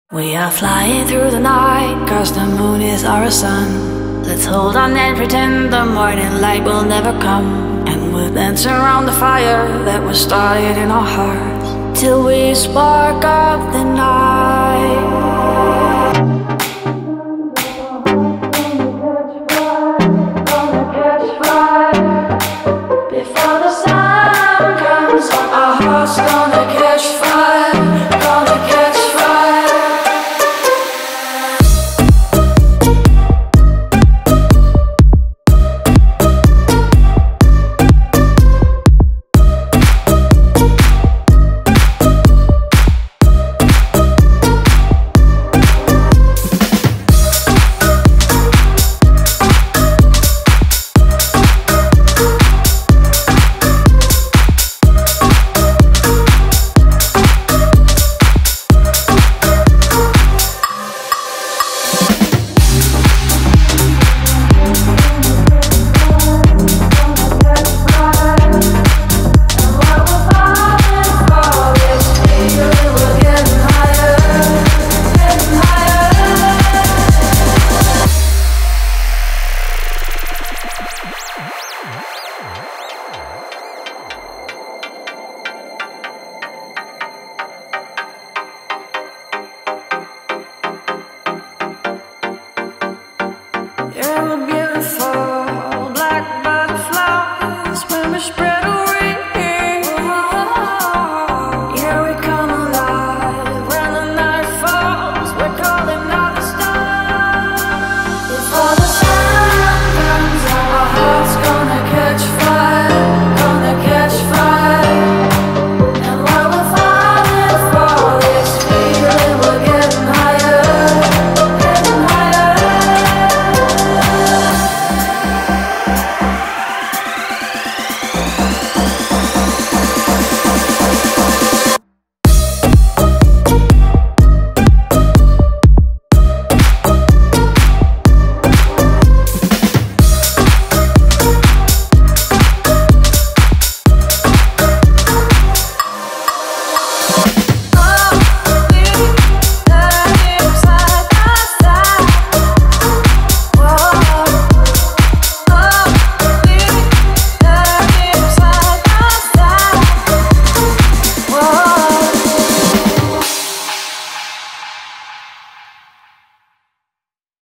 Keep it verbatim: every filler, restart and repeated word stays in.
We are flying through the night, cause the moon is our sun. Let's hold on and pretend the morning light will never come. And we'll dance around the fire that was started in our hearts, till we spark up the night.